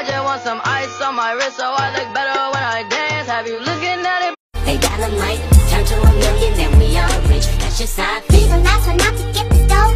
just want some ice on my wrist so I look better when I dance. Have you looking at it? They got a mic, turn to a million, then we all rich. That's just how I feel. Be the last one not to get the dough.